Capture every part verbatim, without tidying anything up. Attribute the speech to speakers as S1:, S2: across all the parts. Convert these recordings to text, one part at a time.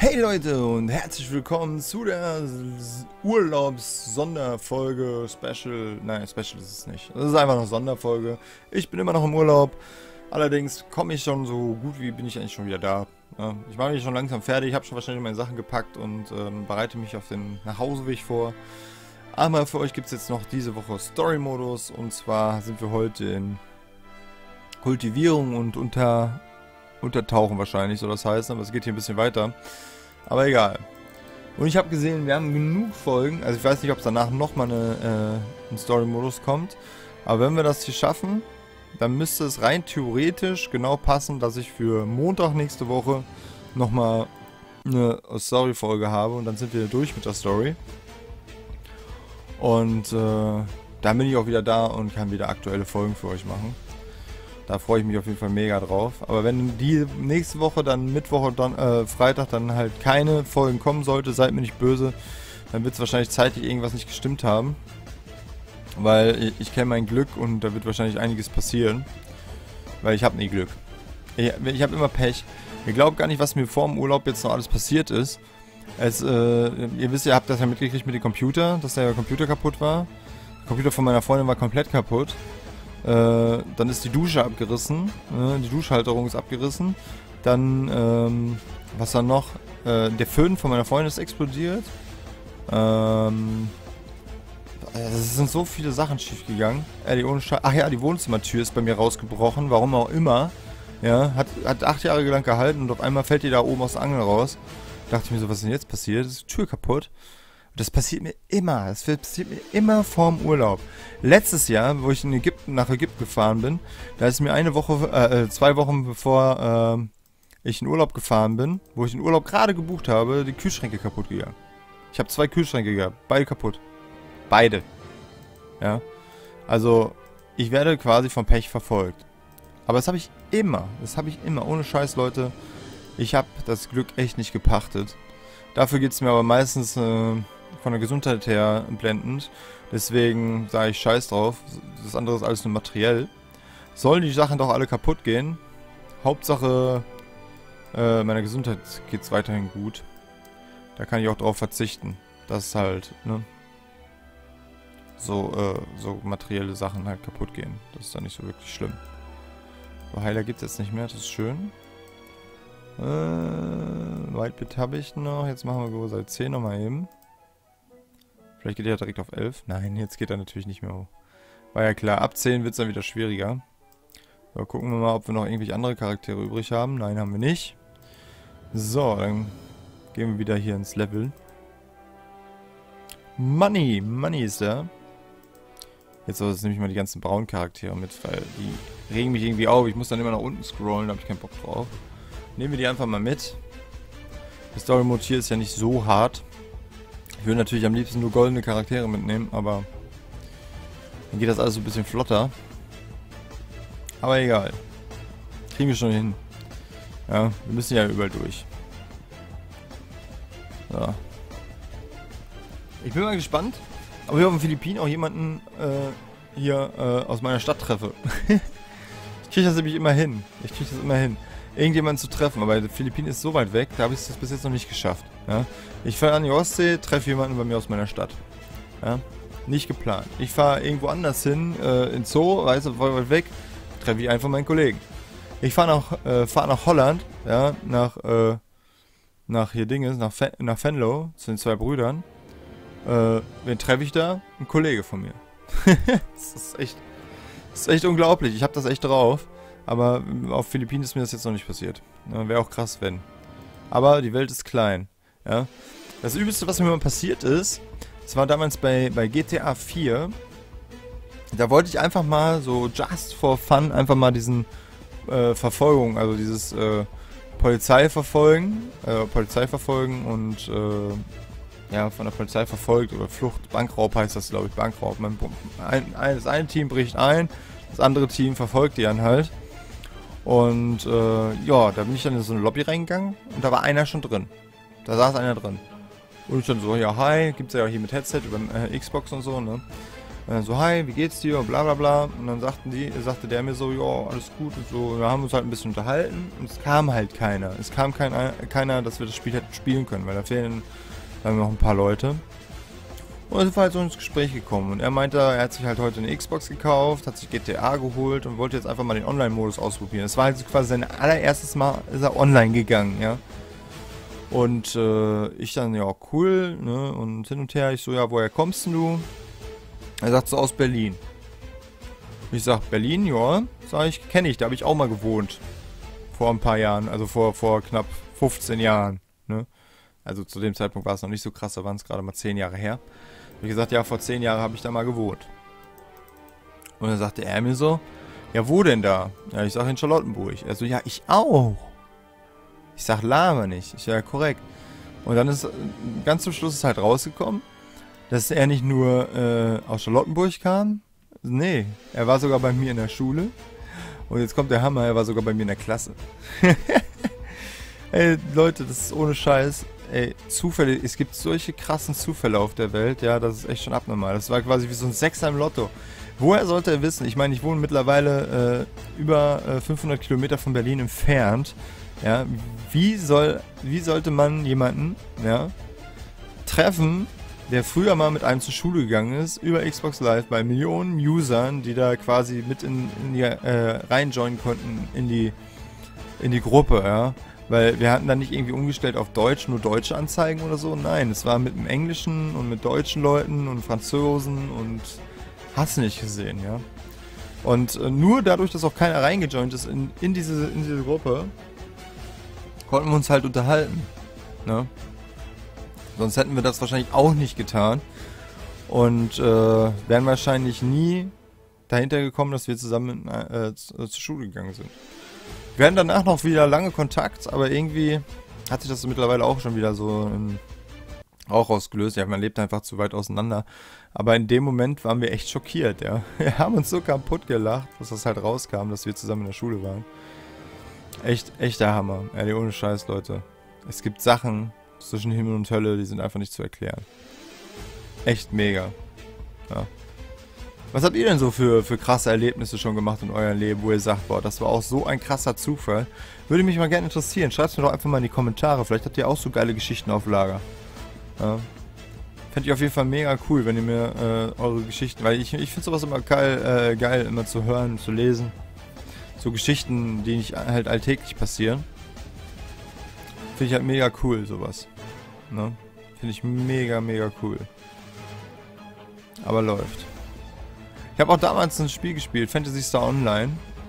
S1: Hey Leute und herzlich willkommen zu der Urlaubs-Sonderfolge Special. Nein, Special ist es nicht. Das ist einfach eine Sonderfolge. Ich bin immer noch im Urlaub. Allerdings komme ich schon so gut wie bin ich eigentlich schon wieder da. Ja, ich mache mich schon langsam fertig. Ich habe schon wahrscheinlich meine Sachen gepackt und ähm, bereite mich auf den Nachhauseweg vor. Aber für euch gibt es jetzt noch diese Woche Story-Modus. Und zwar sind wir heute in Kultivierung und unter... Untertauchen wahrscheinlich, soll das heißen, aber es geht hier ein bisschen weiter. Aber egal. Und ich habe gesehen, wir haben genug Folgen. Also ich weiß nicht, ob es danach nochmal eine, äh, ein Story-Modus kommt. Aber wenn wir das hier schaffen, dann müsste es rein theoretisch genau passen, dass ich für Montag nächste Woche nochmal eine Story-Folge habe. Und dann sind wir durch mit der Story. Und äh, dann bin ich auch wieder da und kann wieder aktuelle Folgen für euch machen. Da freue ich mich auf jeden Fall mega drauf. Aber wenn die nächste Woche, dann Mittwoch und dann äh, Freitag, dann halt keine Folgen kommen sollte, seid mir nicht böse. Dann wird es wahrscheinlich zeitlich irgendwas nicht gestimmt haben. Weil ich, ich kenne mein Glück und da wird wahrscheinlich einiges passieren. Weil ich habe nie Glück. Ich, ich habe immer Pech. Ihr glaubt gar nicht, was mir vor dem Urlaub jetzt noch alles passiert ist. Es, äh, ihr wisst, ihr habt das ja mitgekriegt mit dem Computer, dass der Computer kaputt war. Der Computer von meiner Freundin war komplett kaputt. Äh, dann ist die Dusche abgerissen, äh, die Duschhalterung ist abgerissen. Dann, ähm, was dann noch? Äh, der Föhn von meiner Freundin ist explodiert. Ähm, es sind so viele Sachen schief gegangen. Äh, die ohne Sche Ach ja, die Wohnzimmertür ist bei mir rausgebrochen, warum auch immer. Ja, hat, hat acht Jahre lang gehalten und auf einmal fällt die da oben aus der Angel raus. Da dachte ich mir so, was ist denn jetzt passiert? Ist die Tür kaputt? Das passiert mir immer. Das passiert mir immer vorm Urlaub. Letztes Jahr, wo ich in Ägypten, nach Ägypten gefahren bin, da ist mir eine Woche, äh, zwei Wochen bevor äh, ich in Urlaub gefahren bin, wo ich den Urlaub gerade gebucht habe, die Kühlschränke kaputt gegangen. Ich habe zwei Kühlschränke gehabt. Beide kaputt. Beide. Ja. Also, ich werde quasi vom Pech verfolgt. Aber das habe ich immer. Das habe ich immer. Ohne Scheiß, Leute. Ich habe das Glück echt nicht gepachtet. Dafür geht es mir aber meistens... Äh, von der Gesundheit her blendend. Deswegen sage ich scheiß drauf. Das andere ist alles nur materiell. Sollen die Sachen doch alle kaputt gehen. Hauptsache äh, meiner Gesundheit geht es weiterhin gut. Da kann ich auch drauf verzichten. Das ist halt, ne? So, äh, so materielle Sachen halt kaputt gehen. Das ist dann nicht so wirklich schlimm. So, Heiler gibt es jetzt nicht mehr. Das ist schön. Äh, Whitebit habe ich noch. Jetzt machen wir Großteil zehn nochmal eben. Vielleicht geht er direkt auf elf. Nein, jetzt geht er natürlich nicht mehr hoch. War ja klar, ab zehn wird es dann wieder schwieriger. So, gucken wir mal, ob wir noch irgendwelche andere Charaktere übrig haben. Nein, haben wir nicht. So, dann gehen wir wieder hier ins Level. Money, Money ist da. Jetzt soll es nämlich mal die ganzen braunen Charaktere mit, weil die regen mich irgendwie auf. Ich muss dann immer nach unten scrollen, da habe ich keinen Bock drauf. Nehmen wir die einfach mal mit. Der Story-Mode hier ist ja nicht so hart. Ich würde natürlich am liebsten nur goldene Charaktere mitnehmen, aber dann geht das alles so ein bisschen flotter. Aber egal. Kriegen wir schon hin. Ja, wir müssen ja überall durch. So. Ich bin mal gespannt, ob ich auf den Philippinen auch jemanden äh, hier äh, aus meiner Stadt treffe. Ich kriege das nämlich immer hin. Ich kriege das immer hin. Irgendjemanden zu treffen, aber die Philippinen ist so weit weg, da habe ich es bis jetzt noch nicht geschafft. Ja? Ich fahre an die Ostsee, treffe jemanden bei mir aus meiner Stadt. Ja? Nicht geplant. Ich fahre irgendwo anders hin, äh, in Zoo, weißt du, voll weit weg, treffe ich einfach meinen Kollegen. Ich fahre nach, äh, fahr nach Holland, ja, nach, äh, nach hier Dinges, nach, Fen nach Venlo, zu den zwei Brüdern. Äh, wen treffe ich da? Ein Kollege von mir. Das ist echt, das ist echt unglaublich, ich habe das echt drauf. Aber auf Philippinen ist mir das jetzt noch nicht passiert. Ja, wäre auch krass, wenn. Aber die Welt ist klein. Ja. Das Übelste, was mir mal passiert ist, das war damals bei, bei G T A vier. Da wollte ich einfach mal so just for fun einfach mal diesen äh, Verfolgung, also dieses äh, Polizeiverfolgen, äh, Polizeiverfolgen und äh, ja, von der Polizei verfolgt oder Flucht, Bankraub heißt das, glaube ich, Bankraub. Man, ein, ein, das eine Team bricht ein, das andere Team verfolgt die dann halt. Und äh, ja, da bin ich dann in so eine Lobby reingegangen und da war einer schon drin. Da saß einer drin. Und ich dann so, ja hi, gibt's ja auch hier mit Headset über äh, Xbox und so, ne? Und dann so, hi, wie geht's dir? Und bla bla bla. Und dann sagten die, sagte der mir so, ja, alles gut und so. Und wir haben uns halt ein bisschen unterhalten und es kam halt keiner. Es kam kein, keiner, dass wir das Spiel hätten spielen können, weil da fehlen dann noch ein paar Leute. Und es war halt so ins Gespräch gekommen. Und er meinte, er hat sich halt heute eine Xbox gekauft, hat sich G T A geholt und wollte jetzt einfach mal den Online-Modus ausprobieren. Das war halt quasi sein allererstes Mal, ist er online gegangen, ja. Und äh, ich dann, ja, cool, ne, und hin und her, ich so, ja, woher kommst denn du? Er sagt so, aus Berlin. Ich sag, Berlin, ja, sag ich, kenne ich, da habe ich auch mal gewohnt. Vor ein paar Jahren, also vor, vor knapp fünfzehn Jahren, ne. Also zu dem Zeitpunkt war es noch nicht so krass, da waren es gerade mal zehn Jahre her. Wie gesagt, ja, vor zehn Jahren habe ich da mal gewohnt. Und dann sagte er mir so, ja, wo denn da? Ja, ich sag in Charlottenburg. Er so, ja, ich auch. Ich sag, laber nicht. Ich, ja, korrekt. Und dann ist, ganz zum Schluss ist halt rausgekommen, dass er nicht nur äh, aus Charlottenburg kam. Nee, er war sogar bei mir in der Schule. Und jetzt kommt der Hammer, er war sogar bei mir in der Klasse. Ey, Leute, das ist ohne Scheiß. Ey, Zufälle, es gibt solche krassen Zufälle auf der Welt, ja, das ist echt schon abnormal. Das war quasi wie so ein Sechser im Lotto. Woher sollte er wissen? Ich meine, ich wohne mittlerweile äh, über äh, fünfhundert Kilometer von Berlin entfernt. Ja, wie soll, wie sollte man jemanden, ja, treffen, der früher mal mit einem zur Schule gegangen ist, über Xbox Live bei Millionen Usern, die da quasi mit in, in die, äh, reinjoinen konnten in die, in die Gruppe, ja. Weil wir hatten dann nicht irgendwie umgestellt auf Deutsch, nur deutsche Anzeigen oder so. Nein, es war mit dem Englischen und mit deutschen Leuten und Franzosen und hast nicht gesehen, ja. Und äh, nur dadurch, dass auch keiner reingejoint ist in, in, diese, in diese Gruppe, konnten wir uns halt unterhalten, ne. Sonst hätten wir das wahrscheinlich auch nicht getan und äh, wären wahrscheinlich nie dahinter gekommen, dass wir zusammen äh, zur Schule gegangen sind. Wir hatten danach noch wieder lange Kontakt, aber irgendwie hat sich das mittlerweile auch schon wieder so in Rauch ausgelöst. Ja, man lebt einfach zu weit auseinander. Aber in dem Moment waren wir echt schockiert, ja. Wir haben uns so kaputt gelacht, dass das halt rauskam, dass wir zusammen in der Schule waren. Echt, echt der Hammer. Ehrlich, ohne Scheiß, Leute. Es gibt Sachen zwischen Himmel und Hölle, die sind einfach nicht zu erklären. Echt mega. Ja. Was habt ihr denn so für, für krasse Erlebnisse schon gemacht in eurem Leben, wo ihr sagt, boah, das war auch so ein krasser Zufall? Würde mich mal gerne interessieren. Schreibt es mir doch einfach mal in die Kommentare. Vielleicht habt ihr auch so geile Geschichten auf Lager. Ja. Fände ich auf jeden Fall mega cool, wenn ihr mir äh, eure Geschichten... Weil ich, ich finde sowas immer geil, äh, geil, immer zu hören, zu lesen. So Geschichten, die nicht halt alltäglich passieren. Finde ich halt mega cool, sowas. Ne? Finde ich mega, mega cool. Aber läuft. Ich habe auch damals ein Spiel gespielt, Phantasy Star Online.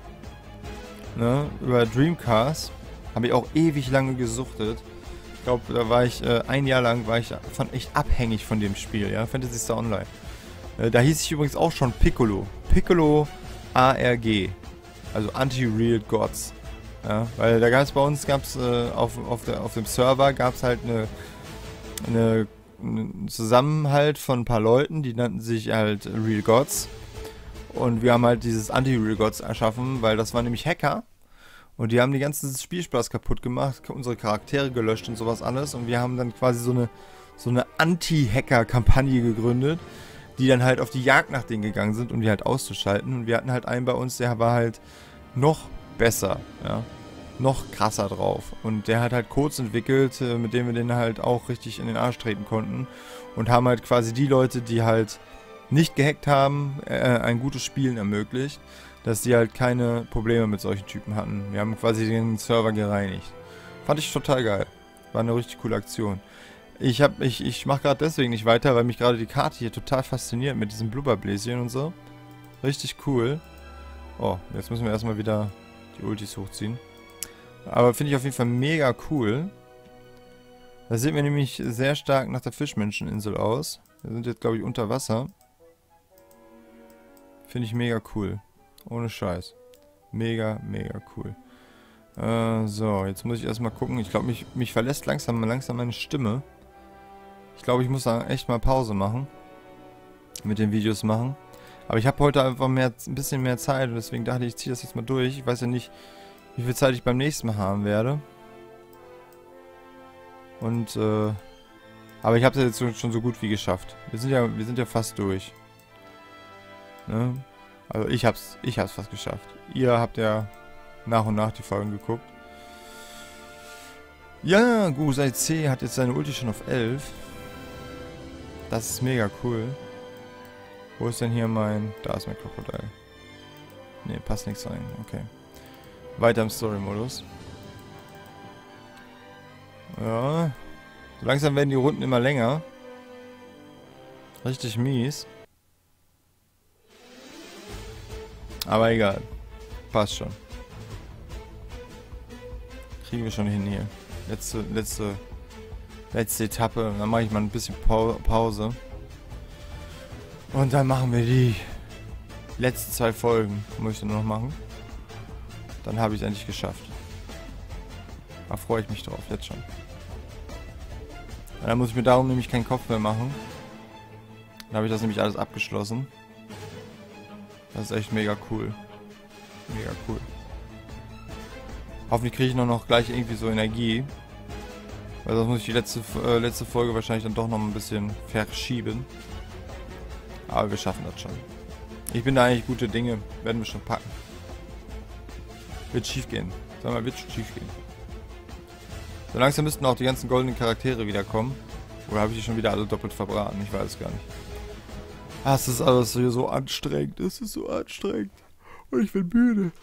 S1: Ne, über Dreamcast. Habe ich auch ewig lange gesuchtet. Ich glaube, da war ich, äh, ein Jahr lang war ich von echt abhängig von dem Spiel, ja. Phantasy Star Online. Äh, da hieß ich übrigens auch schon Piccolo. Piccolo A R G. Also Anti-Real Gods. Ja, weil da gab es bei uns, gab es äh, auf, auf, auf dem Server, gab es halt eine, eine, einen Zusammenhalt von ein paar Leuten, die nannten sich halt Real Gods. Und wir haben halt dieses Anti-Real Gods erschaffen, weil das waren nämlich Hacker. Und die haben die ganze Spielspaß kaputt gemacht, unsere Charaktere gelöscht und sowas alles. Und wir haben dann quasi so eine, so eine Anti-Hacker-Kampagne gegründet, die dann halt auf die Jagd nach denen gegangen sind, um die halt auszuschalten. Und wir hatten halt einen bei uns, der war halt noch besser, ja, noch krasser drauf. Und der hat halt Codes entwickelt, mit denen wir den halt auch richtig in den Arsch treten konnten. Und haben halt quasi die Leute, die halt nicht gehackt haben, äh, ein gutes Spielen ermöglicht, dass die halt keine Probleme mit solchen Typen hatten. Wir haben quasi den Server gereinigt. Fand ich total geil. War eine richtig coole Aktion. Ich hab, ich, ich mache gerade deswegen nicht weiter, weil mich gerade die Karte hier total fasziniert mit diesem Blubberbläschen und so. Richtig cool. Oh, jetzt müssen wir erstmal wieder die Ultis hochziehen. Aber finde ich auf jeden Fall mega cool. Da sieht mir nämlich sehr stark nach der Fischmenscheninsel aus. Wir sind jetzt, glaube ich, unter Wasser. Finde ich mega cool. Ohne Scheiß. Mega, mega cool. Äh, so, jetzt muss ich erstmal gucken. Ich glaube, mich, mich verlässt langsam, langsam meine Stimme. Ich glaube, ich muss da echt mal Pause machen. Mit den Videos machen. Aber ich habe heute einfach mehr, ein bisschen mehr Zeit und deswegen dachte ich, ich ziehe das jetzt mal durch. Ich weiß ja nicht, wie viel Zeit ich beim nächsten Mal haben werde. Und, äh... aber ich habe es jetzt schon so gut wie geschafft. Wir sind ja, wir sind ja fast durch. Ne? Also ich hab's, ich hab's fast geschafft. Ihr habt ja nach und nach die Folgen geguckt. Ja, Gusei C hat jetzt seine Ulti schon auf elf. Das ist mega cool. Wo ist denn hier mein... Da ist mein Krokodil. Ne, passt nichts rein. Okay. Weiter im Story-Modus. Ja. So langsam werden die Runden immer länger. Richtig mies. Aber egal. Passt schon. Kriegen wir schon hin hier. Letzte, letzte, letzte Etappe. Dann mache ich mal ein bisschen Pau Pause. Und dann machen wir die letzten zwei Folgen. Muss ich dann noch machen. Dann habe ich es endlich geschafft. Da freue ich mich drauf, jetzt schon. Dann muss ich mir darum nämlich keinen Kopf mehr machen. Dann habe ich das nämlich alles abgeschlossen. Das ist echt mega cool. Mega cool. Hoffentlich kriege ich noch, noch gleich irgendwie so Energie. Weil sonst muss ich die letzte, äh, letzte Folge wahrscheinlich dann doch noch ein bisschen verschieben. Aber wir schaffen das schon. Ich bin da eigentlich gute Dinge. Werden wir schon packen. Wird schief gehen. Sag mal, wird schon schief gehen. So langsam müssten auch die ganzen goldenen Charaktere wiederkommen. Oder habe ich die schon wieder alle doppelt verbraten? Ich weiß es gar nicht. Ah, es ist alles hier so anstrengend. Es ist so anstrengend. Und ich bin müde.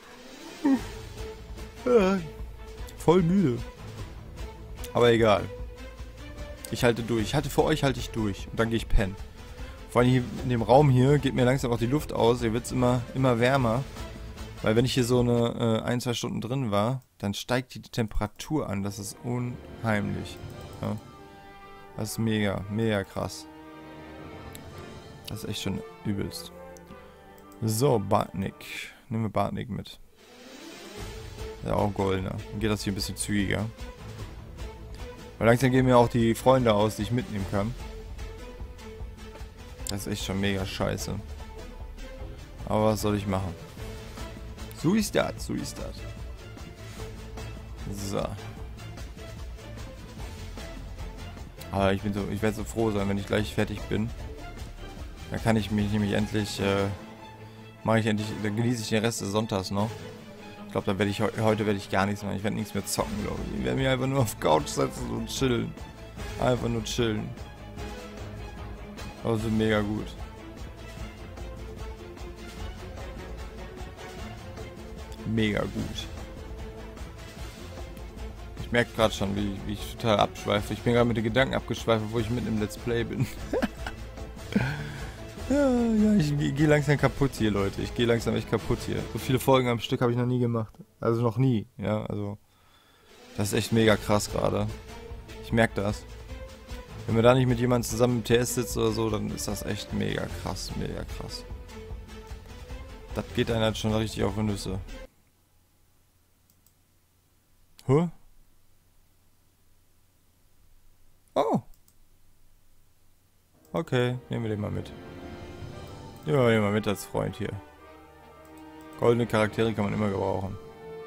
S1: Ja, voll müde. Aber egal. Ich halte durch. Ich halte für euch halte ich durch. Und dann gehe ich pennen. Vor allem hier in dem Raum hier geht mir langsam auch die Luft aus. Hier wird es immer, immer wärmer. Weil wenn ich hier so eine äh, ein, zwei Stunden drin war, dann steigt die Temperatur an. Das ist unheimlich. Ja. Das ist mega, mega krass. Das ist echt schon übelst. So, Bartnik. Nehmen wir Bartnik mit. Ja, auch goldener. Dann geht das hier ein bisschen zügiger. Weil langsam gehen mir auch die Freunde aus, die ich mitnehmen kann. Das ist echt schon mega scheiße. Aber was soll ich machen? So ist das, so ist das. So. Aber ich bin so, ich werde so froh sein, wenn ich gleich fertig bin. Dann kann ich mich nämlich endlich, äh, mache ich endlich, dann genieße ich den Rest des Sonntags noch. Ich glaube, da werde ich heute werde ich gar nichts machen. Ich werde nichts mehr zocken, glaube ich. Ich werde mich einfach nur auf Couch setzen und chillen. Einfach nur chillen. Also mega gut. Mega gut. Ich merke gerade schon, wie, wie ich total abschweife. Ich bin gerade mit den Gedanken abgeschweift, wo ich mitten im Let's Play bin. ja, ja, ich gehe langsam kaputt hier, Leute. Ich gehe langsam echt kaputt hier. So viele Folgen am Stück habe ich noch nie gemacht. Also noch nie, ja, also. Das ist echt mega krass gerade. Ich merke das. Wenn man da nicht mit jemandem zusammen im T S sitzt oder so, dann ist das echt mega krass, mega krass. Das geht einem halt schon richtig auf die Nüsse. Huh? Oh. Okay, nehmen wir den mal mit. Nehmen wir den mal mit als Freund hier. Goldene Charaktere kann man immer gebrauchen.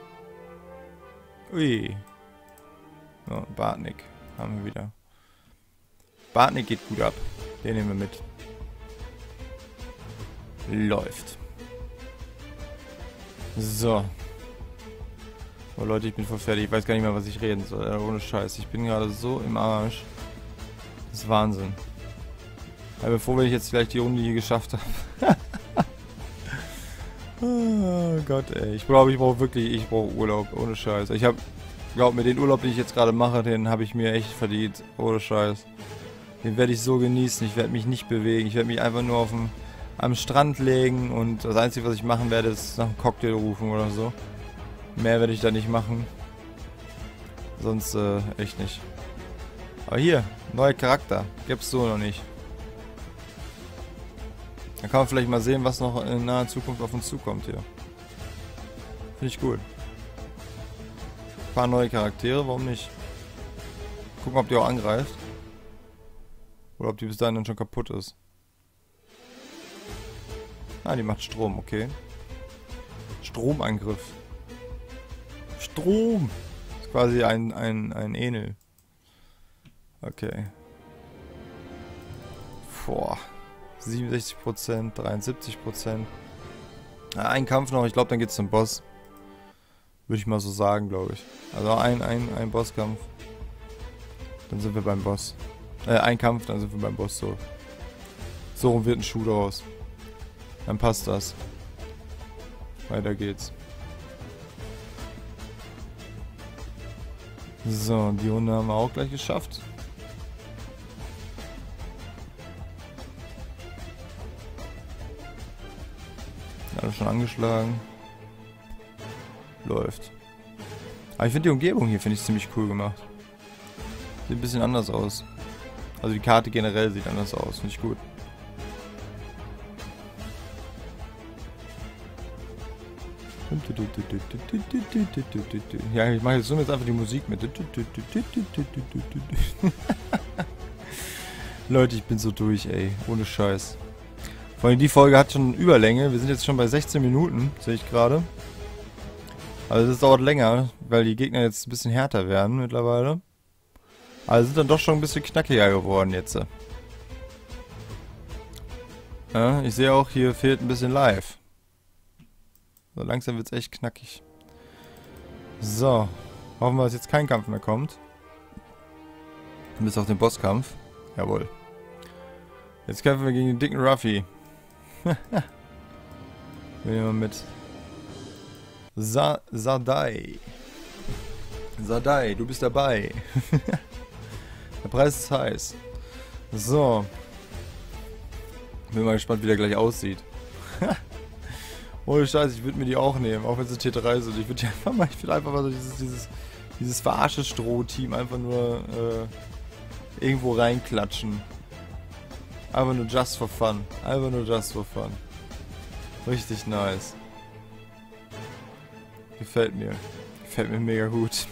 S1: Ui. So, Bartnik haben wir wieder. Bartnik geht gut ab. Den nehmen wir mit. Läuft. So. Oh Leute, ich bin voll fertig. Ich weiß gar nicht mehr, was ich reden soll. Äh, ohne Scheiß. Ich bin gerade so im Arsch. Das ist Wahnsinn. Aber bevor wir jetzt vielleicht die Runde hier geschafft haben. Oh Gott, ey. Ich glaube, ich brauche wirklich, ich brauche Urlaub. Ohne Scheiß. Ich habe, glaub mir, den Urlaub, den ich jetzt gerade mache, den habe ich mir echt verdient. Ohne Scheiß. Den werde ich so genießen. Ich werde mich nicht bewegen. Ich werde mich einfach nur auf dem, am Strand legen. Und das Einzige, was ich machen werde, ist nach einem Cocktail rufen oder so. Mehr werde ich da nicht machen. Sonst äh, echt nicht. Aber hier, neuer Charakter. Gibt's so noch nicht. Da kann man vielleicht mal sehen, was noch in naher Zukunft auf uns zukommt hier. Finde ich gut. Ein paar neue Charaktere, warum nicht? Gucken, ob die auch angreift. Oder ob die bis dahin dann schon kaputt ist. Ah, die macht Strom, okay. Stromangriff. Strom! Das ist quasi ein, ein, ein Enel. Okay. Boah. siebenundsechzig Prozent, dreiundsiebzig Prozent. Ja, ein Kampf noch, ich glaube, dann geht's zum Boss. Würde ich mal so sagen, glaube ich. Also ein, ein, ein Bosskampf. Dann sind wir beim Boss. Äh, ein Kampf, dann sind wir beim Boss, so. So rum wird ein Schuh draus. Dann passt das. Weiter geht's. So, die Runde haben wir auch gleich geschafft. Alle schon angeschlagen. Läuft. Aber ich finde die Umgebung hier finde ich ziemlich cool gemacht. Sieht ein bisschen anders aus. Also die Karte generell sieht anders aus. Finde ich gut. Ja, ich mache jetzt so jetzt einfach die Musik mit. Leute, ich bin so durch, ey. Ohne Scheiß. Vor allem die Folge hat schon Überlänge. Wir sind jetzt schon bei sechzehn Minuten, sehe ich gerade. Also das dauert länger, weil die Gegner jetzt ein bisschen härter werden mittlerweile. Also sind dann doch schon ein bisschen knackiger geworden jetzt. Ja, ich sehe auch, hier fehlt ein bisschen Live. So langsam wird es echt knackig. So. Hoffen wir, dass jetzt kein Kampf mehr kommt. Bis auf den Bosskampf. Jawohl. Jetzt kämpfen wir gegen den dicken Ruffy. Nehmen wir mit. Sa Sadai. Sadai, du bist dabei. Der Preis ist heiß. So. Bin mal gespannt, wie der gleich aussieht. Ohne Scheiß, ich würde mir die auch nehmen, auch wenn sie T drei sind. Ich würde einfach mal, ich würde einfach mal so dieses, dieses, dieses Verarsche-Stroh-Team einfach nur äh, irgendwo reinklatschen. Einfach nur just for fun. Einfach nur just for fun. Richtig nice. Gefällt mir. Gefällt mir mega gut.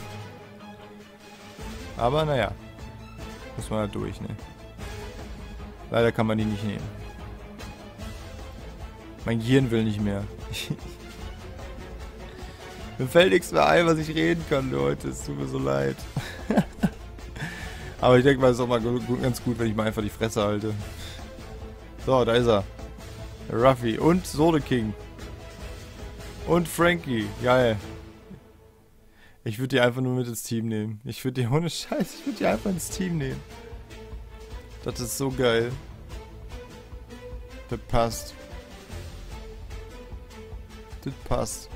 S1: Aber naja. Muss man halt durch, ne? Leider kann man die nicht nehmen. Mein Gehirn will nicht mehr. Mir fällt nichts mehr ein, was ich reden kann, Leute. Es tut mir so leid. Aber ich denke mal, es ist auch mal gut, ganz gut, wenn ich mal einfach die Fresse halte. So, da ist er. Der Ruffy und Sode King. Und Frankie. Geil. Ich würde die einfach nur mit ins Team nehmen. Ich würde die ohne Scheiß, ich würde die einfach ins Team nehmen. Das ist so geil. Das passt. Das passt.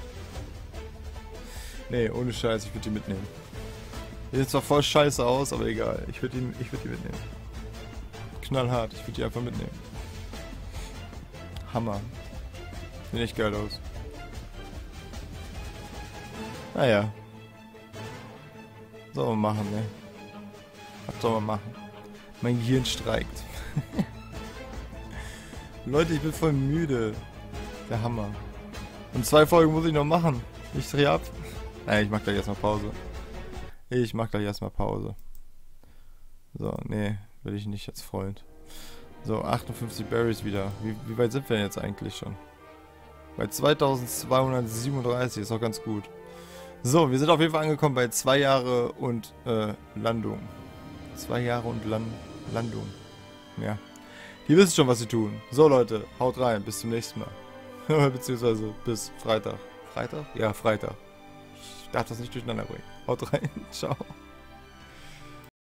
S1: Nee, ohne Scheiß, ich würde die mitnehmen. Die sieht zwar voll scheiße aus, aber egal. Ich würde die, ich würd die mitnehmen. Knallhart, ich würde die einfach mitnehmen. Hammer. Sieht echt geil aus. Naja. Soll man machen, ne? Was soll man machen? Mein Gehirn streikt. Leute, ich bin voll müde. Der Hammer. Und zwei Folgen muss ich noch machen. Ich dreh ab. Nein, ich mach gleich erstmal Pause. Ich mach gleich erstmal Pause. So, nee, will ich nicht als Freund. So, achtundfünfzig Berries wieder. Wie, wie weit sind wir denn jetzt eigentlich schon? Bei zweitausendzweihundertsiebenunddreißig, ist auch ganz gut. So, wir sind auf jeden Fall angekommen bei zwei Jahre und äh, Landung. Zwei Jahre und Lan Landung. Ja. Die wissen schon, was sie tun. So, Leute, haut rein. Bis zum nächsten Mal. Beziehungsweise bis Freitag. Freitag? Ja, Freitag. Ich darf das nicht durcheinander bringen. Haut rein. Ciao.